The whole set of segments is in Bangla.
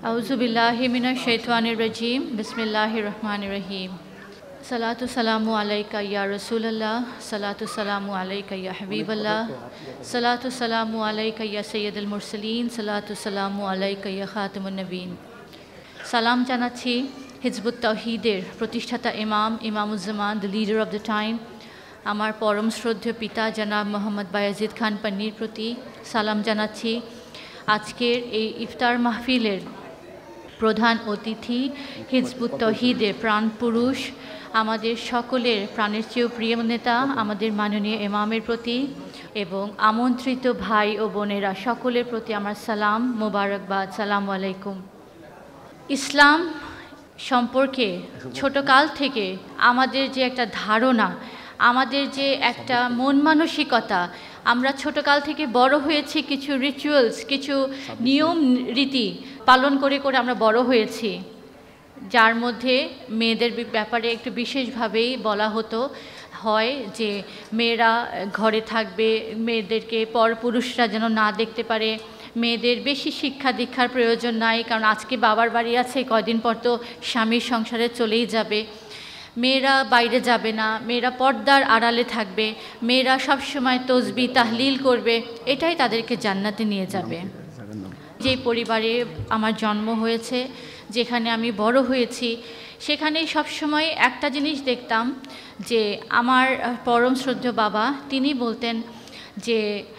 আউযু বিল্লাহি মিনাশ শাইতানির রাজিম বিসমিল্লাহির রহমানির রহিম সালাতু সালামু আলাইকা ইয়া রাসূলুল্লাহ সালাতু সালামু আলাইকা ইয়া হাবিবাল্লাহ সালাতু সালামু আলাইকা ইয়া সাইয়্যিদুল মুরসালিন সালাতু সালামু আলাইকা ইয়া খাতামুন নবীন। সালাম জানাচ্ছি হিজবুত তাওহীদের প্রতিষ্ঠাতা Emamuzzaman, the leader of the time, আমার পরম শ্রদ্ধেয় পিতা জনাব মোহাম্মদ বায়েজিদ খান পান্নির প্রতি সালাম জানাচ্ছি। আজকের এই ইফতার মাহফিলের প্রধান অতিথি হিজবুত তাওহীদের প্রাণপুরুষ, আমাদের সকলের প্রাণের চেয়েও প্রিয় নেতা আমাদের মাননীয় ইমামের প্রতি এবং আমন্ত্রিত ভাই ও বোনেরা সকলের প্রতি আমার সালাম মোবারকবাদ। সালামু আলাইকুম। ইসলাম সম্পর্কে ছোটকাল থেকে আমাদের যে একটা ধারণা, আমাদের যে একটা মন মানসিকতা, আমরা ছোটকাল থেকে বড় হয়েছি কিছু রিচুয়ালস, কিছু নিয়ম রীতি পালন করে করে আমরা বড় হয়েছি, যার মধ্যে মেয়েদের ব্যাপারে একটু বিশেষভাবেই বলা হয় যে মেয়েরা ঘরে থাকবে, মেয়েদেরকে পরপুরুষরা যেন না দেখতে পারে, মেয়েদের বেশি শিক্ষা দীক্ষার প্রয়োজন নাই, কারণ আজকে বাবার বাড়ি আছে, কয়দিন পর তো স্বামীর সংসারে চলেই যাবে, মেয়েরা বাইরে যাবে না, মেয়েরা পর্দার আড়ালে থাকবে, মেয়েরা সবসময় তসবিহ তাহলিল করবে, এটাই তাদেরকে জান্নাতে নিয়ে যাবে। যে পরিবারে আমার জন্ম হয়েছে, যেখানে আমি বড় হয়েছি, সেখানে সবসময় একটা জিনিস দেখতাম যে আমার পরম শ্রদ্ধেয় বাবা তিনি বলতেন যে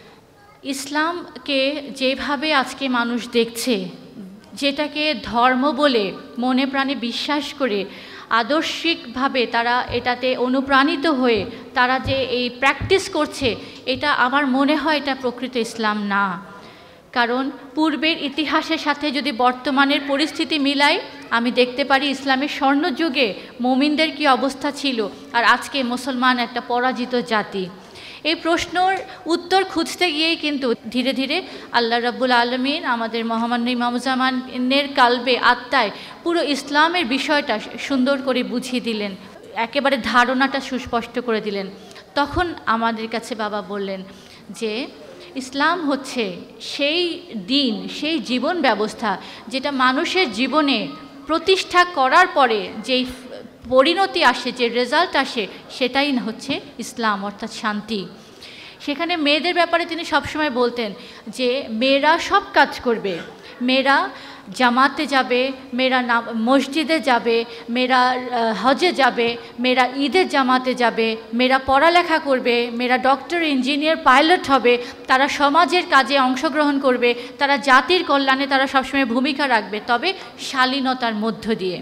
ইসলামকে যেভাবে আজকে মানুষ দেখছে, যেটাকে ধর্ম বলে মনে প্রাণে বিশ্বাস করে আদর্শিকভাবে তারা এটাতে অনুপ্রাণিত হয়ে তারা যে এই প্র্যাকটিস করছে, এটা আমার মনে হয় এটা প্রকৃত ইসলাম না। কারণ পূর্বের ইতিহাসের সাথে যদি বর্তমানের পরিস্থিতি মিলাই, আমি দেখতে পারি ইসলামের স্বর্ণযুগে মুমিনদের কী অবস্থা ছিল, আর আজকে মুসলমান একটা পরাজিত জাতি। এই প্রশ্নর উত্তর খুঁজতে গিয়েই কিন্তু ধীরে ধীরে আল্লাহ রাব্বুল আলামিন আমাদের মহামান্য ইমামুজ্জামানের কালবে আত্মায় পুরো ইসলামের বিষয়টা সুন্দর করে বুঝিয়ে দিলেন, একেবারে ধারণাটা সুস্পষ্ট করে দিলেন। তখন আমাদের কাছে বাবা বললেন যে ইসলাম হচ্ছে সেই দিন, সেই জীবন ব্যবস্থা যেটা মানুষের জীবনে প্রতিষ্ঠা করার পরে যেই পরিণতি আসে, যে রেজাল্ট আসে, সেটাই হচ্ছে ইসলাম, অর্থাৎ শান্তি। সেখানে মেয়েদের ব্যাপারে তিনি সবসময় বলতেন যে মেয়েরা সব কাজ করবে, মেয়েরা জামাতে যাবে, মেয়েরা মসজিদে যাবে, মেয়েরা হজে যাবে, মেয়েরা ঈদের জামাতে যাবে, মেয়েরা পড়ালেখা করবে, মেয়েরা ডক্টর, ইঞ্জিনিয়ার, পাইলট হবে, তারা সমাজের কাজে অংশগ্রহণ করবে, তারা জাতির কল্যাণে তারা সবসময় ভূমিকা রাখবে, তবে শালীনতার মধ্য দিয়ে।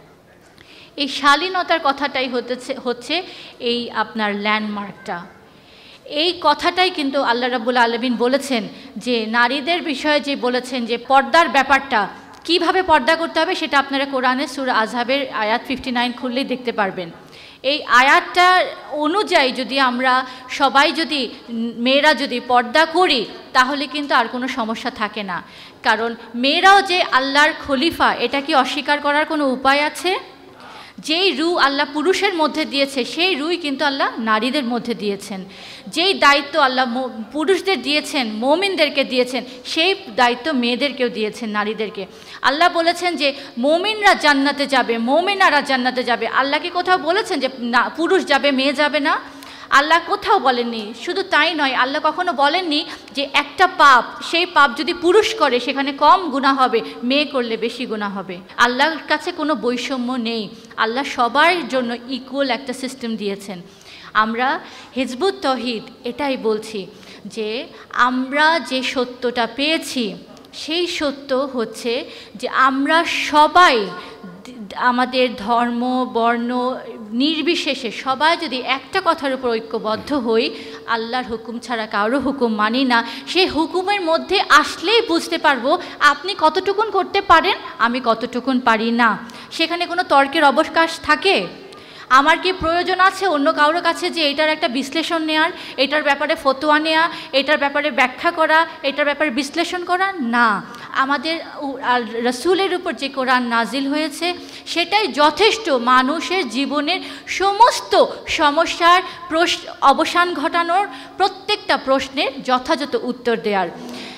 এই শালীনতার কথাটাই হচ্ছে এই আপনার ল্যান্ডমার্কটা। এই কথাটাই কিন্তু আল্লাহ রাব্বুল আলামিন বলেছেন যে নারীদের বিষয়ে যে বলেছেন যে পর্দার ব্যাপারটা, কিভাবে পর্দা করতে হবে, সেটা আপনারা কোরআনে সূরা আযহাবের আয়াত 59 খুললেই দেখতে পারবেন। এই আয়াতটা অনুযায়ী যদি আমরা সবাই যদি মেয়েরা যদি পর্দা করি, তাহলে কিন্তু আর কোনো সমস্যা থাকে না। কারণ মেয়েরাও যে আল্লাহর খলিফা, এটা কি অস্বীকার করার কোনো উপায় আছে? যেই রূহ আল্লাহ পুরুষের মধ্যে দিয়েছে, সেই রূহই কিন্তু আল্লাহ নারীদের মধ্যে দিয়েছেন। যেই দায়িত্ব আল্লাহ পুরুষদের দিয়েছেন, মুমিনদেরকে দিয়েছেন, সেই দায়িত্ব মেয়েদেরকেও দিয়েছেন, নারীদেরকে। আল্লাহ বলেছেন যে মুমিনরা জান্নাতে যাবে, মুমিনারা জান্নাতে যাবে। আল্লাহ কি কোথাও বলেছেন যে না পুরুষ যাবে মেয়ে যাবে না? আল্লাহ কোথাও বলেননি। শুধু তাই নয়, আল্লাহ কখনো বলেননি যে একটা পাপ, সেই পাপ যদি পুরুষ করে সেখানে কম গুনাহ হবে, মেয়ে করলে বেশি গুনাহ হবে। আল্লাহর কাছে কোনো বৈষম্য নেই, আল্লাহ সবার জন্য ইকুয়াল একটা সিস্টেম দিয়েছেন। আমরা হিজবুত তাওহীদ এটাই বলছি যে আমরা যে সত্যটা পেয়েছি, সেই সত্য হচ্ছে যে আমরা সবাই আমাদের ধর্ম বর্ণ নির্বিশেষে সবাই যদি একটা কথার উপর ঐক্যবদ্ধ হই, আল্লাহর হুকুম ছাড়া কারো হুকুম মানি না, সেই হুকুমের মধ্যে আসলেই বুঝতে পারবো আপনি কতটুকুন করতে পারেন, আমি কতটুকুন পারি না। সেখানে কোনো তর্কের অবকাশ থাকে? আমার কি প্রয়োজন আছে অন্য কারোর কাছে যে এটার একটা বিশ্লেষণ নেওয়ার, এটার ব্যাপারে ফতোয়া নেওয়া, এটার ব্যাপারে ব্যাখ্যা করা, এটার ব্যাপারে বিশ্লেষণ করা? না, আমাদের রাসূলের উপর যে কোরআন নাজিল হয়েছে সেটাই যথেষ্ট মানুষের জীবনের সমস্ত সমস্যার অবসান ঘটানোর, প্রত্যেকটা প্রশ্নের যথাযথ উত্তর দেওয়ার।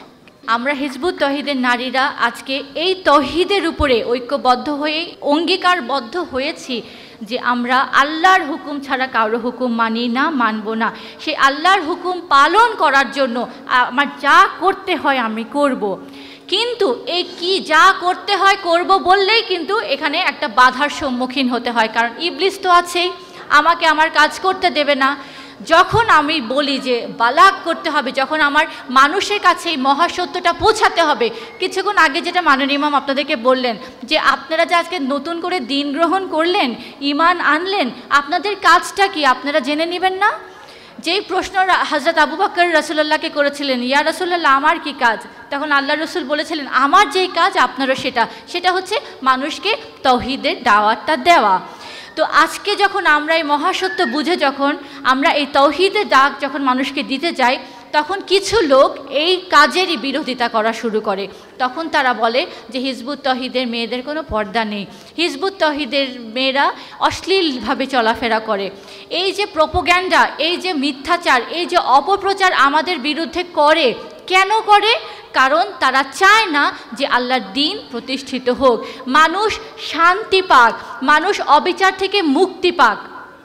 আমরা হিজবুত তৌহিদের নারীরা আজকে এই তৌহিদের উপরে ঐক্যবদ্ধ হয়ে অঙ্গীকারবদ্ধ হয়েছি যে আমরা আল্লাহর হুকুম ছাড়া কারো হুকুম মানি না, মানব না। সেই আল্লাহর হুকুম পালন করার জন্য আমার যা করতে হয় আমি করব। কিন্তু এই কি যা করতে হয় করব বললেই কিন্তু এখানে একটা বাধার সম্মুখীন হতে হয়, কারণ ইবলিস তো আছেই, আমাকে আমার কাজ করতে দেবে না। যখন আমি বলি যে বালাগ করতে হবে, যখন আমার মানুষের কাছে এই মহাসত্যটা পৌঁছাতে হবে, কিছুক্ষণ আগে যেটা মাননীয় ইমাম আপনাদেরকে বললেন যে আপনারা যে আজকে নতুন করে দিন গ্রহণ করলেন, ঈমান আনলেন, আপনাদের কাজটা কি আপনারা জেনে নেবেন না? যেই প্রশ্ন হযরত আবু বকর রাসূলুল্লাহকে করেছিলেন, ইয়া রাসূলুল্লাহ আমার কি কাজ, তখন আল্লাহ রসুল বলেছিলেন আমার যেই কাজ আপনারও সেটা হচ্ছে মানুষকে তৌহিদের দাওয়াতটা দেওয়া। তো আজকে যখন আমরা এই মহাসত্য বুঝে যখন আমরা এই তৌহিদের ডাক যখন মানুষকে দিতে যাই, তখন কিছু লোক এই কাজেরই বিরোধিতা করা শুরু করে। তখন তারা বলে যে হিজবুত তৌহিদের মেয়েদের কোনো পর্দা নেই, হিজবুত তৌহিদের মেয়েরা অশ্লীলভাবে চলাফেরা করে। এই যে প্রোপাগ্যান্ডা, এই যে মিথ্যাচার, এই যে অপপ্রচার আমাদের বিরুদ্ধে করে, কেন করে? কারণ তারা চায় না যে আল্লাহর দ্বীন প্রতিষ্ঠিত হোক, মানুষ শান্তি পাক, মানুষ অবিচার থেকে মুক্তি পাক।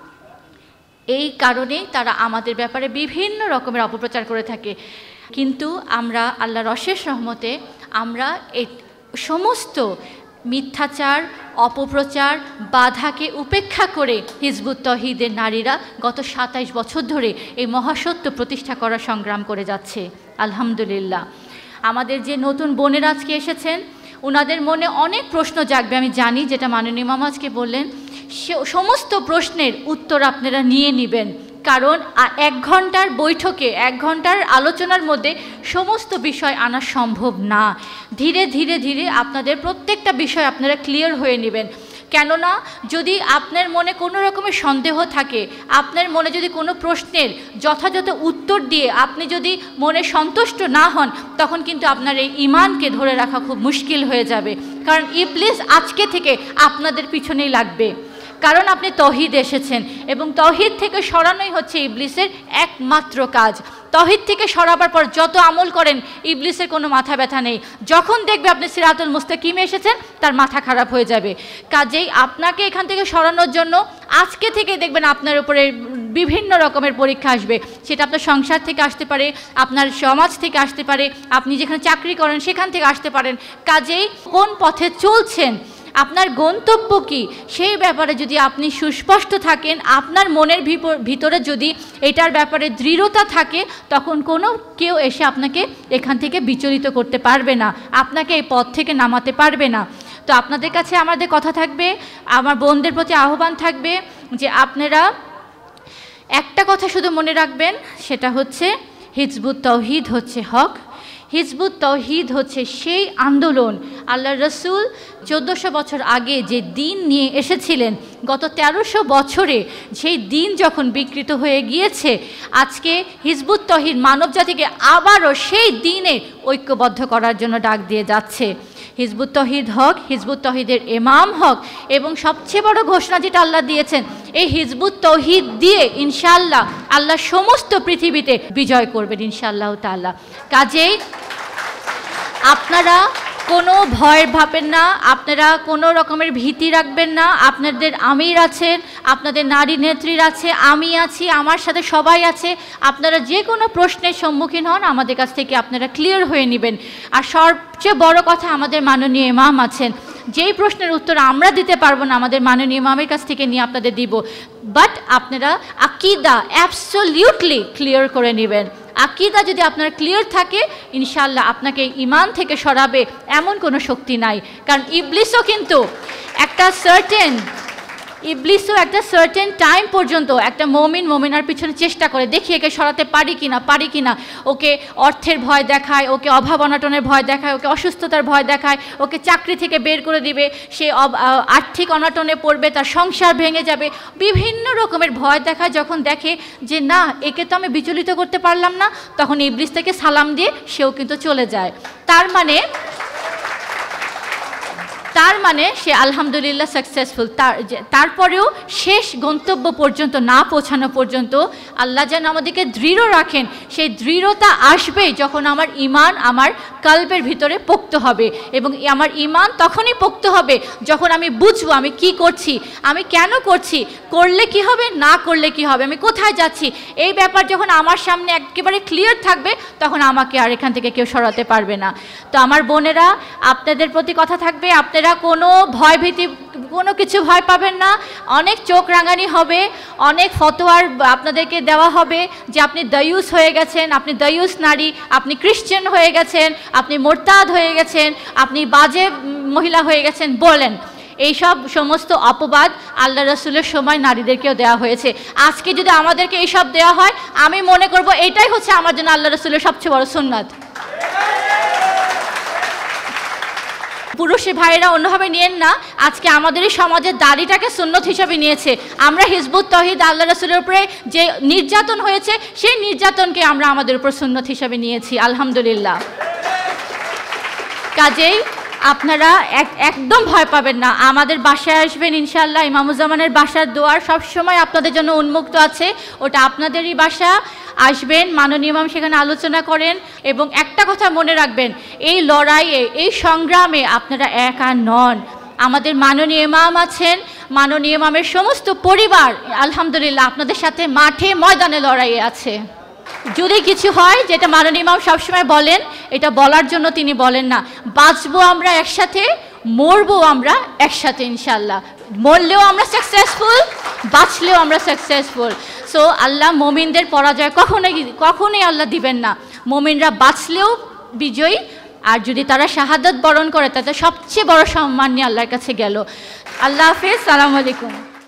এই কারণেই তারা আমাদের ব্যাপারে বিভিন্ন রকমের অপপ্রচার করে থাকে। কিন্তু আমরা আল্লাহর অশেষ রহমতে আমরা এই সমস্ত মিথ্যাচার, অপপ্রচার, বাধাকে উপেক্ষা করে হিজবুত তৌহিদের নারীরা গত ২৭ বছর ধরে এই মহাসত্য প্রতিষ্ঠা করার সংগ্রাম করে যাচ্ছে। আলহামদুলিল্লাহ। আমাদের যে নতুন বোনেরা আজকে এসেছেন, ওনাদের মনে অনেক প্রশ্ন জাগবে আমি জানি, যেটা মাননীয় ইমাম আজকে বললেন, সমস্ত প্রশ্নের উত্তর আপনারা নিয়ে নেবেন, কারণ ১ ঘন্টার বৈঠকে ১ ঘন্টার আলোচনার মধ্যে সমস্ত বিষয় আনা সম্ভব না। ধীরে ধীরে ধীরে আপনাদের প্রত্যেকটা বিষয় আপনারা ক্লিয়ার হয়ে নেবেন। কেননা যদি আপনার মনে কোনো রকমের সন্দেহ থাকে, আপনার মনে যদি কোনো প্রশ্নের যথাযথ উত্তর দিয়ে আপনি যদি মনে সন্তুষ্ট না হন, তখন কিন্তু আপনার এই ঈমানকে ধরে রাখা খুব মুশকিল হয়ে যাবে। কারণ ইবলিস আজকে থেকে আপনাদের পিছনেই লাগবে, কারণ আপনি তৌহিদ এসেছেন, এবং তৌহিদ থেকে সরানোই হচ্ছে ইবলিসের একমাত্র কাজ। তৌহিদ থেকে সরাবার পর যত আমল করেন ইবলিসের কোনো মাথা ব্যথা নেই। যখন দেখবে আপনি সিরাতুল মুস্তাকিমে এসেছেন, তার মাথা খারাপ হয়ে যাবে। কাজেই আপনাকে এখান থেকে সরানোর জন্য আজকে থেকে দেখবেন আপনার উপরে বিভিন্ন রকমের পরীক্ষা আসবে। সেটা আপনার সংসার থেকে আসতে পারে, আপনার সমাজ থেকে আসতে পারে, আপনি যেখানে চাকরি করেন সেখান থেকে আসতে পারেন। কাজেই কোন পথে চলছেন, আপনার গন্তব্য কি, সেই ব্যাপারে যদি আপনি সুস্পষ্ট থাকেন, আপনার মনের ভিতরে যদি এটার ব্যাপারে দৃঢ়তা থাকে, তখন কোনো কেউ এসে আপনাকে এখান থেকে বিচলিত করতে পারবে না, আপনাকে এই পথ থেকে নামাতে পারবে না। তো আপনাদের কাছে আমাদের কথা থাকবে, আমার বোনদের প্রতি আহ্বান থাকবে যে আপনারা একটা কথা শুধু মনে রাখবেন, সেটা হচ্ছে হিজবুত তৌহিদ হচ্ছে হক। হিজবুত তৌহিদ হচ্ছে সেই আন্দোলন, আল্লাহ রসুল 1400 বছর আগে যে দিন নিয়ে এসেছিলেন, গত 1300 বছরে সেই দিন যখন বিকৃত হয়ে গিয়েছে, আজকে হিজবুত তৌহিদ মানব জাতিকে আবারও সেই দিনে ঐক্যবদ্ধ করার জন্য ডাক দিয়ে যাচ্ছে। হিজবুত তৌহিদ হক, হিজবুত তৌহিদের ইমাম হক, এবং সবচেয়ে বড় ঘোষণা যেটা আল্লাহ দিয়েছেন, এই হিজবুত তৌহিদ দিয়ে ইনশাআল্লাহ আল্লাহ সমস্ত পৃথিবীতে বিজয় করবেন ইনশাআল্লাহ তাআলা। কাজেই আপনারা কোনো ভয় ভাবেন না, আপনারা কোনো রকমের ভীতি রাখবেন না। আপনাদের আমির আছেন, আপনাদের নারী নেত্রীর আছে, আমি আছি, আমার সাথে সবাই আছে। আপনারা যে কোনো প্রশ্নের সম্মুখীন হন, আমাদের কাছ থেকে আপনারা ক্লিয়ার হয়ে নেবেন। আর সবচেয়ে বড় কথা, আমাদের মাননীয় ইমাম আছেন, যেই প্রশ্নের উত্তর আমরা দিতে পারবো না, আমাদের মাননীয় ইমামের কাছ থেকে নিয়ে আপনাদের দিব। বাট আপনারা আকীদা অ্যাবসলিউটলি ক্লিয়ার করে নেবেন। আকীদা যদি আপনার ক্লিয়ার থাকে, ইনশাআল্লাহ আপনাকে ঈমান থেকে সরাবে এমন কোনো শক্তি নাই। কারণ ইবলিসও কিন্তু একটা সার্টেন টাইম পর্যন্ত একটা মোমিনার পিছনে চেষ্টা করে, দেখি একে সরাতে পারি কিনা। ওকে অর্থের ভয় দেখায়, ওকে অভাব অনটনের ভয় দেখায়, ওকে অসুস্থতার ভয় দেখায়, ওকে চাকরি থেকে বের করে দিবে, সে আর্থিক অনটনে পড়বে, তার সংসার ভেঙে যাবে, বিভিন্ন রকমের ভয় দেখায়। যখন দেখে যে না, একে তো আমি বিচলিত করতে পারলাম না, তখন ইবলিস থেকে সালাম দিয়ে সেও কিন্তু চলে যায়। তার তার মানে সে আলহামদুলিল্লাহ সাকসেসফুল। তারপরেও শেষ গন্তব্য পর্যন্ত না পৌঁছানো পর্যন্ত আল্লাহ যেন আমাদেরকে দৃঢ় রাখেন। সেই দৃঢ়তা আসবে যখন আমার ঈমান আমার কলবের ভিতরে পোক্ত হবে, এবং আমার ঈমান তখনই পোক্ত হবে যখন আমি বুঝবো আমি কি করছি, আমি কেন করছি, করলে কি হবে, না করলে কি হবে, আমি কোথায় যাচ্ছি, এই ব্যাপার যখন আমার সামনে একেবারে ক্লিয়ার থাকবে তখন আমাকে আর এখান থেকে কেউ সরাতে পারবে না। তো আমার বোনেরা, আপনাদের প্রতি কথা থাকবে, আপনারা কোনো ভয়ভীতি কোনো কিছু ভয় পাবেন না। অনেক চোখ রাঙানি হবে, অনেক ফতোয়ার আপনাদেরকে দেওয়া হবে যে আপনি দায়ুস হয়ে গেছেন, আপনি দায়ুস নারী, আপনি খ্রিশ্চান হয়ে গেছেন, আপনি মোরতাদ হয়ে গেছেন, আপনি বাজে মহিলা হয়ে গেছেন বলেন। এইসব সমস্ত অপবাদ আল্লাহ রসুলের সময় নারীদেরকেও দেওয়া হয়েছে। আজকে যদি আমাদেরকে এইসব দেওয়া হয়, আমি মনে করব এটাই হচ্ছে আমার জন্য আল্লাহ রসুলের সবচেয়ে বড় সুন্নাত। পুরুষ ভাইয়েরা অন্যভাবে নিয়েন না, আজকে আমাদের এই সমাজের দাড়িটাকে সুন্নত হিসাবে নিয়েছে। আমরা হিজবুত তৌহিদ আল্লাহ রসুলের উপরে যে নির্যাতন হয়েছে সেই নির্যাতনকে আমরা আমাদের উপর সুন্নত হিসাবে নিয়েছি, আলহামদুলিল্লাহ। কাজেই আপনারা একদম ভয় পাবেন না, আমাদের বাসায় আসবেন ইনশাআল্লাহ। ইমামুজ্জামানের বাসার দুয়ার সবসময় আপনাদের জন্য উন্মুক্ত আছে, ওটা আপনাদেরই বাসা। আসবেন, মাননীয় ইমাম সেখানে আলোচনা করেন। এবং একটা কথা মনে রাখবেন, এই লড়াইয়ে এই সংগ্রামে আপনারা একা নন, আমাদের মাননীয় ইমাম আছেন, মাননীয় ইমামের সমস্ত পরিবার আলহামদুলিল্লাহ আপনাদের সাথে মাঠে ময়দানে লড়াইয়ে আছে। যদি কিছু হয়, যেটা মাননীয় ইমাম সবসময় বলেন, এটা বলার জন্য তিনি বলেন না, বাঁচবো আমরা একসাথে, মরবো আমরা একসাথে ইনশাআল্লাহ। মরলেও আমরা সাকসেসফুল, বাঁচলেও আমরা সাকসেসফুল। সো আল্লাহ মোমিনদের পরাজয় কখনোই আল্লাহ দিবেন না। মোমিনরা বাঁচলেও বিজয়ী, আর যদি তারা শাহাদাত বরণ করে তাতে সবচেয়ে বড় সম্মান নিয়ে আল্লাহর কাছে গেল। আল্লাহ হাফেজ, সালাম আলাইকুম।